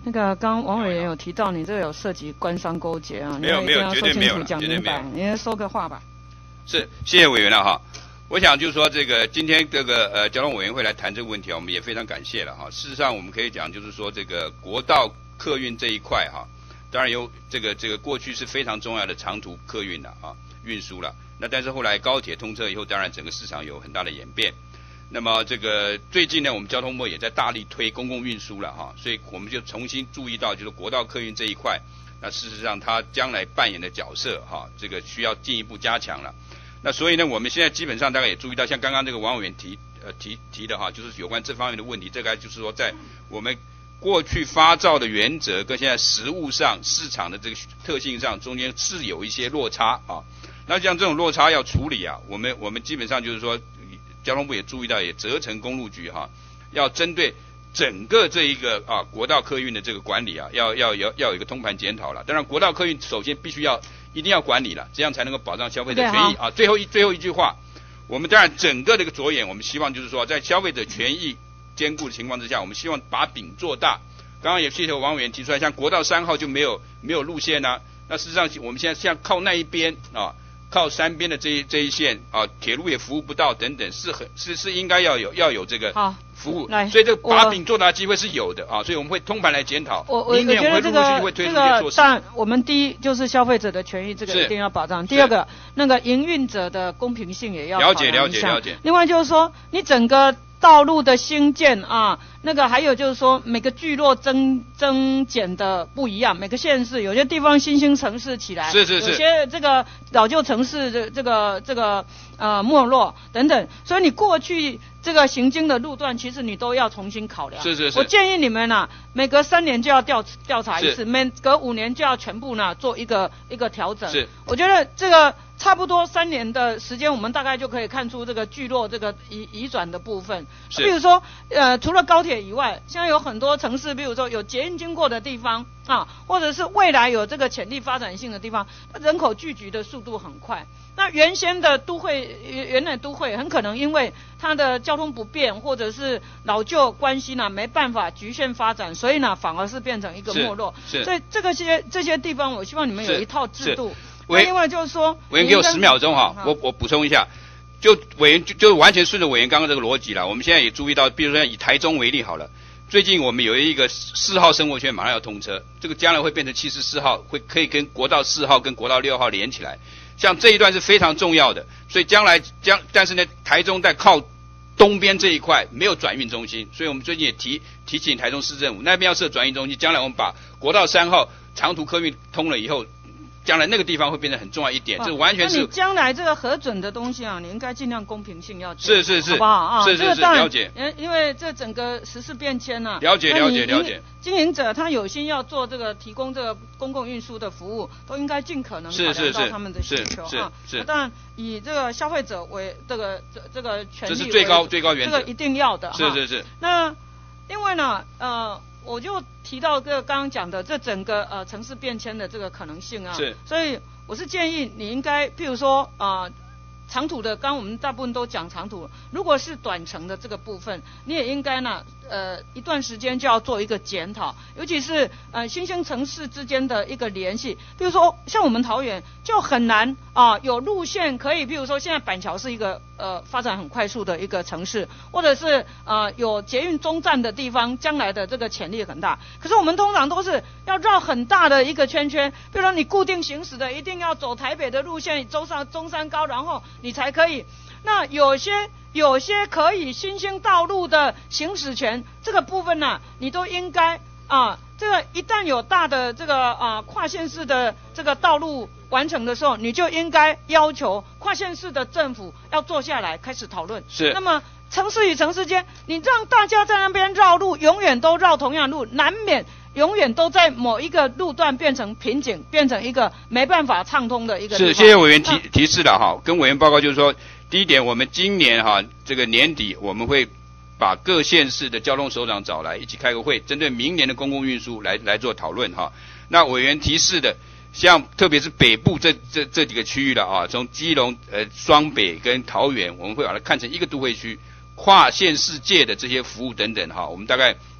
那个刚王委员有提到你这个有涉及官商勾结啊， 没有，绝对没有， 讲明白，你说个话吧。 是，谢谢委员了哈。我想就是说，这个今天这个交通委员会来谈这个问题啊，我们也非常感谢了哈。事实上，我们可以讲就是说，这个国道客运这一块哈，当然有这个过去是非常重要的长途客运了啊，运输了。那但是后来高铁通车以后，当然整个市场有很大的演变。那么这个最近呢，我们交通部也在大力推公共运输了哈，所以我们就重新注意到就是国道客运这一块，那事实上它将来扮演的角色哈，这个需要进一步加强了。那所以呢，我们现在基本上大概也注意到，像刚刚这个王委员提的哈，就是有关这方面的问题，这个就是说在我们过去发照的原则跟现在实务上市场的这个特性上中间是有一些落差啊。那像这种落差要处理啊，我们基本上就是说，交通部也注意到，也责成公路局哈，要针对整个这一个国道客运的这个管理啊，要有一个通盘检讨了。当然，国道客运首先一定要管理了，这样才能够保障消费者权益啊。最后一句话，我们当然整个这个着眼，我们希望就是说，在消费者权益兼顾的情况之下，我们希望把饼做大。刚刚也谢谢王委员提出来，像国道3号就没有路线啊，那事实上我们现在像靠那一边啊。靠山边的这一线啊，铁路也服务不到等等，是应该要有这个服务，所以这个把饼做大的机会是有的啊，所以我们会通盘来检讨。明年我们会陆续会推出一些措施。 但我们第一就是消费者的权益，这个一定要保障。第二个，那个营运者的公平性也要了解。 另外就是说，你整个道路的兴建啊，那个还有就是说每个聚落增减的不一样，每个县市有些地方新兴城市起来， 是有些这个老旧城市的这个没落等等，所以你过去这个行经的路段，其实你都要重新考量。 是。 我建议你们啊，每隔3年就要调查一次，每隔5年就要全部呢做一个调整。 是， 我觉得这个差不多3年的时间，我们大概就可以看出这个聚落这个移转的部分。比如说除了高铁以外，现在有很多城市，比如说有捷运经过的地方啊，或者是未来有这个潜力发展性的地方，人口聚集的速度很快。那原来都会很可能因为它的交通不便或者是老旧关系呢，没办法局限发展，所以呢反而是变成一个没落。所以这些地方，我希望你们有一套制度。另外就是说， 委员给我10秒钟哈，我补充一下，就委员就完全顺着委员刚刚这个逻辑了。我们现在也注意到，比如说以台中为例好了。最近我们有一个4号生活圈马上要通车，这个将来会变成74号，可以跟国道4号跟国道6号连起来。像这一段是非常重要的，所以但是呢，台中在靠东边这一块没有转运中心，所以我们最近也提醒台中市政府那边要设转运中心。将来我们把国道3号长途客运通了以后，将来那个地方会变得很重要一点，这完全是。 你将来这个核准的东西啊，你应该尽量公平性要是， 好不好啊？ 是了解。 因为这整个时事变迁啊， 了解。 经营者他有心要做这个提供这个公共运输的服务，都应该尽可能考量到他们的需求啊。当然以这个消费者为这个权利， 这是最高原则， 这个一定要的。 是。 那另外呢，我就提到这个刚刚讲的这整个城市变迁的这个可能性啊，所以我是建议你应该，譬如说长途的，刚刚我们大部分都讲长途，如果是短程的这个部分，你也应该呢，一段时间就要做一个检讨，尤其是新兴城市之间的一个联系。比如说像我们桃园就很难有路线可以，比如说现在板桥是一个发展很快速的一个城市，或者是有捷运中站的地方，将来的这个潜力很大。可是我们通常都是要绕很大的一个圈圈，比如说你固定行驶的一定要走台北的路线，走上中山高，然后你才可以。那有些可以新兴道路的行驶权，这个部分呢，你都应该这个一旦有大的这个跨县市的这个道路完成的时候，你就应该要求跨县市的政府要坐下来开始讨论。 是。 那么城市与城市间，你让大家在那边绕路，永远都绕同样路，难免永远都在某一个路段变成瓶颈，变成一个没办法畅通的一个地方。 是，谢谢委员提示了哈。跟委员报告就是说，第一点，我们今年这个年底我们会把各县市的交通首长找来一起开个会，针对明年的公共运输来做讨论哈。那委员提示的，像特别是北部这几个区域了从基隆、双北跟桃园，我们会把它看成一个都会区，跨县市界的这些服务等等我们大概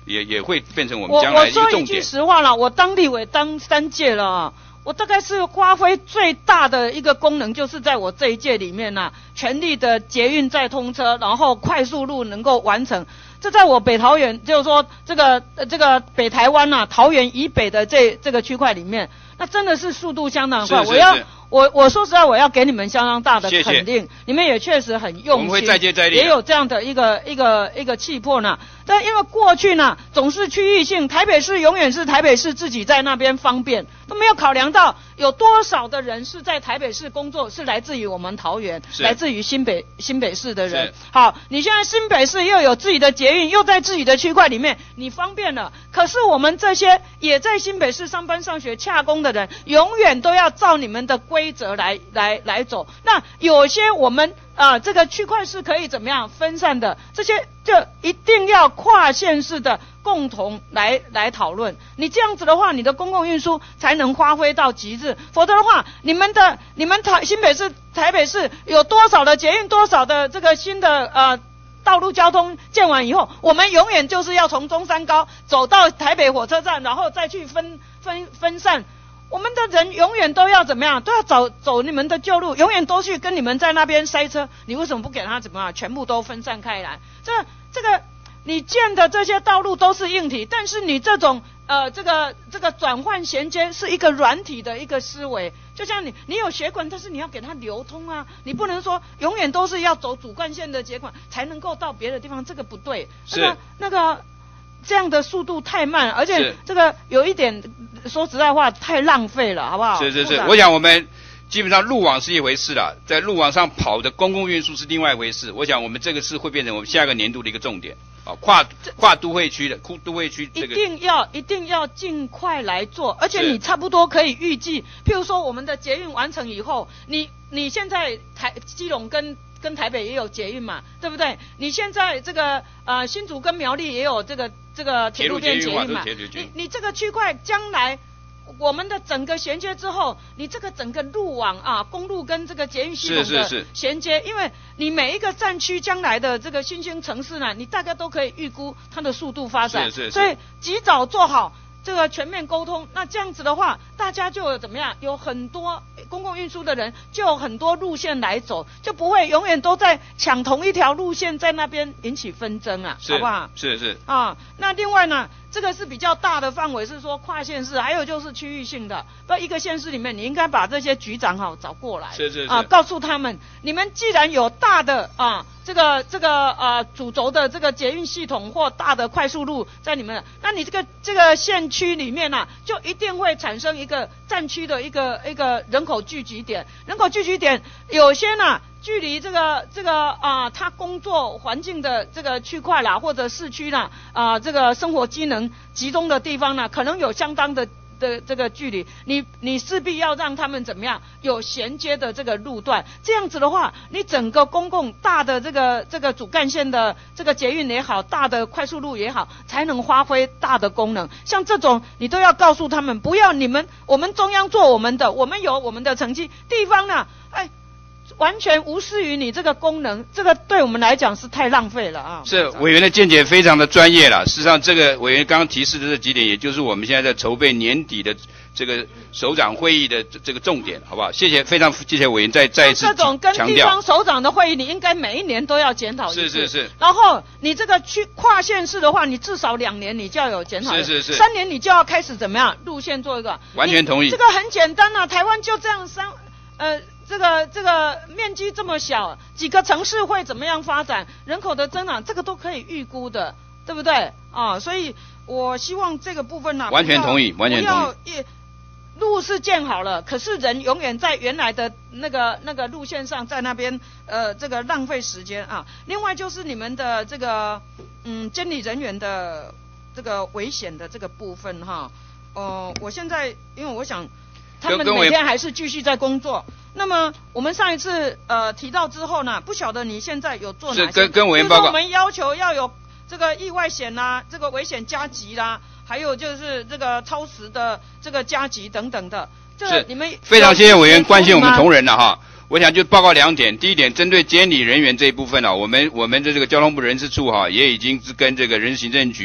也会变成我们将来一个重点。 我说一句实话啦，我当立委当3届了啊。我大概是发挥最大的一个功能，就是在我这一届里面全力的捷运再通车，然后快速路能够完成。这在我北桃园，就是说这个北台湾桃园以北的这个区块里面，那真的是速度相当快。我说实在，我要给你们相当大的肯定，你们也确实很用心， 我们会再接再厉， 也有这样的一个气魄呢。但因为过去总是区域性，台北市永远是台北市自己在那边方便，都没有考量到有多少的人是在台北市工作，是来自于我们桃园，来自于新北市的人。好，你现在新北市又有自己的捷运，又在自己的区块里面，你方便了。可是我们这些也在新北市上班上学洽公的人，永远都要照你们的规则来走。那有些我们这个区块是可以怎么样分散的，这些就一定要跨县市的共同来讨论。你这样子的话，你的公共运输才能发挥到极致。否则的话，你们新北市、台北市有多少的捷运，多少的这个新的道路交通建完以后，我们永远就是要从中山高走到台北火车站，然后再去分散。我们的人永远都要怎么样？都要走你们的旧路，永远都去跟你们在那边塞车。你为什么不给他怎么样？全部都分散开来？这个你建的这些道路都是硬体，但是你这种这个转换衔接是一个软体的一个思维。就像你有血管，但是你要给它流通啊，你不能说永远都是要走主干线的血管才能够到别的地方，这个不对。那个这样的速度太慢，而且这个有一点说实在话太浪费了，好不好？ 是，我想我们基本上路网是一回事啦，在路网上跑的公共运输是另外一回事。我想我们这个是会变成我们下个年度的一个重点啊，跨都会区的都会区这个一定要尽快来做，而且你差不多可以预计，譬如说我们的捷运完成以后，你现在基隆跟台北也有捷运嘛，对不对？你现在这个新竹跟苗栗也有这个铁路电捷运嘛，你这个区块将来我们的整个衔接之后，你这个整个路网公路跟这个捷运系统的衔接，因为你每一个战区将来的这个新兴城市呢，你大概都可以预估它的速度发展，所以及早做好这个全面沟通。那这样子的话，大家就有怎么样？有很多公共运输的人就有很多路线来走，就不会永远都在抢同一条路线，在那边引起纷争啊，好不好？ 是那另外呢，这个是比较大的范围，是说跨县市，还有就是区域性的。不，一个县市里面，你应该把这些局长找过来，告诉他们，你们既然有大的这个主轴的这个捷运系统或大的快速路在你们，那你这个县区里面就一定会产生一个战区的一个人口聚集点。人口聚集点有些距离这个他工作环境的这个区块啦，或者市区啦这个生活机能集中的地方可能有相当的这个距离，你势必要让他们怎么样有衔接的这个路段，这样子的话，你整个公共大的这个主干线的这个捷运也好，大的快速路也好，才能发挥大的功能。像这种你都要告诉他们，不要我们中央做我们的，我们有我们的成绩，地方完全无视于你这个功能，这个对我们来讲是太浪费了啊！ 是委员的见解非常的专业了。事实上，这个委员刚刚提示的这几点，也就是我们现在在筹备年底的这个首长会议的这个重点，好不好？非常谢谢委员再一次强调。 这种跟地方首长的会议，你应该每一年都要检讨一次。 是。 然后你这个跨县市的话，你至少2年你就要有检讨。 是。 3年你就要开始怎么样路线做一个。 完全同意。 这个很简单啊，台湾就这样这个面积这么小，几个城市会怎么样发展？人口的增长，这个都可以预估的，对不对？所以我希望这个部分完全同意。 路是建好了，可是人永远在原来的那个路线上，在那边这个浪费时间啊。另外就是你们的这个监理人员的这个危险的这个部分我现在因为我想他们每天还是继续在工作。那么我们上一次提到之后呢，不晓得你现在有做哪些？ 是跟委员报告。 我们要求要有这个意外险啦，这个危险加急啦，还有就是这个超时的这个加急等等的。 是你们非常谢谢委员关心我们同仁了哈。我想就报告2点。第一点，针对监理人员这一部分我们的这个交通部人事处也已经是跟这个人事行政局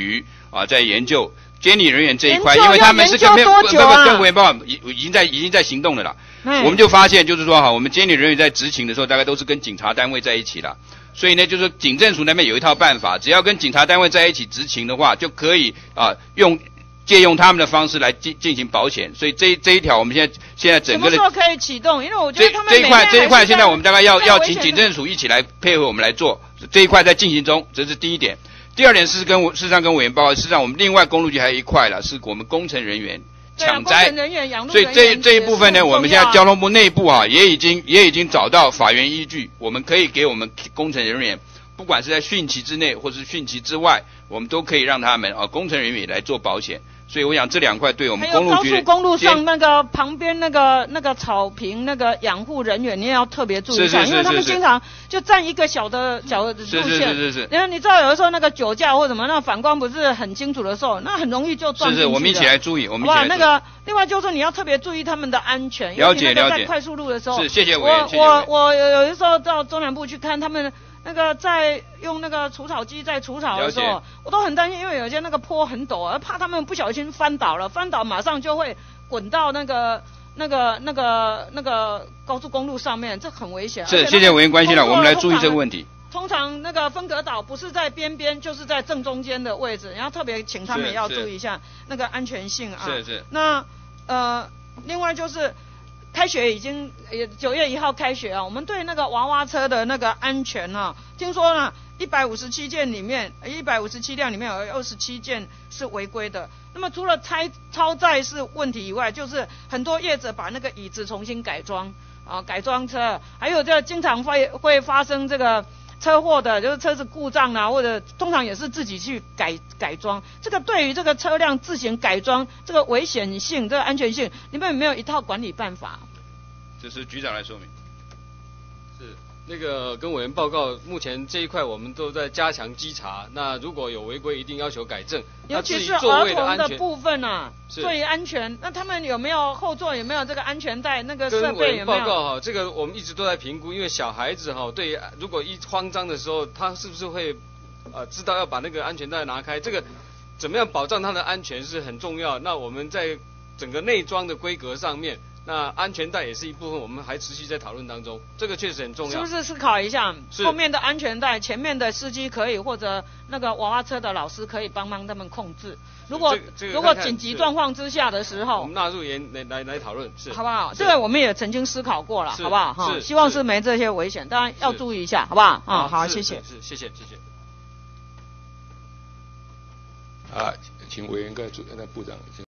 在研究监理人员这一块，因为他们是跟委员报告已经在行动的啦。我们就发现就是说我们监理人员在执勤的时候，大概都是跟警察单位在一起啦。所以呢，就是说警政署那边有一套办法，只要跟警察单位在一起执勤的话，就可以借用他们的方式来进行保险。所以这一条我们现在整个的什么时候可以启动？因为我觉得他们这一块现在我们大概要请警政署一起来配合我们来做，这一块在进行中，这是第一点。第二点事实上跟委员报告，事实上我们另外公路局还有一块啦，是我们工程人员抢灾，所以这一部分呢，我们现在交通部内部也已经找到法源依据，我们可以给我们工程人员，不管是在汛期之内或是汛期之外，我们都可以让他们工程人员来做保险。所以我想这两块对我们公路局， 还有高速公路上那个旁边那个草坪那个养护人员，你也要特别注意一下，因为他们经常就占一个小的路线。 是。 然后你知道有的时候那个酒驾或什么，那反光不是很清楚的时候，那很容易就撞进去。 是，我们一起来注意， 哇，那个另外就是你要特别注意他们的安全。 了解。 在快速路的时候， 是，谢谢委员。 我有的时候到中南部去看他们。那个在用那个除草机在除草的时候，我都很担心，因为有些那个坡很陡，怕他们不小心翻倒了，翻倒马上就会滚到那个高速公路上面，这很危险。 是，谢谢委员关心了，我们来注意这个问题。 通常那个分隔岛不是在边边，就是在正中间的位置，然后特别请他们也要注意一下那个安全性啊。 是。 那另外就是。开学已经9月1号开学啊，我们对那个娃娃车的那个安全听说呢157件里面157辆里面有27件是违规的。那么除了超载是问题以外，就是很多业者把那个椅子重新改装改装车，还有这经常会发生这个车祸的，就是车子故障或者通常也是自己去改装。这个对于这个车辆自行改装这个危险性、这个安全性，你们有没有一套管理办法？ 这是局长来说明。 是那个跟委员报告，目前这一块我们都在加强稽查。那如果有违规，一定要求改正。 尤其是儿童的部分座椅安全，那他们有没有后座有没有这个安全带？那个设备有没有？ 跟委员报告这个我们一直都在评估，因为小孩子对如果一慌张的时候，他是不是会知道要把那个安全带拿开？这个怎么样保障他的安全是很重要。那我们在整个内装的规格上面。那安全带也是一部分，我们还持续在讨论当中，这个确实很重要。 是不是思考一下，后面的安全带，前面的司机可以，或者那个娃娃车的老师可以帮忙他们控制。如果紧急状况之下的时候， 我们纳入来讨论，是好不好？这个我们也曾经思考过了，好不好？希望是没这些危险，当然要注意一下，好不好？好，谢谢。 谢谢。 请委员跟部长。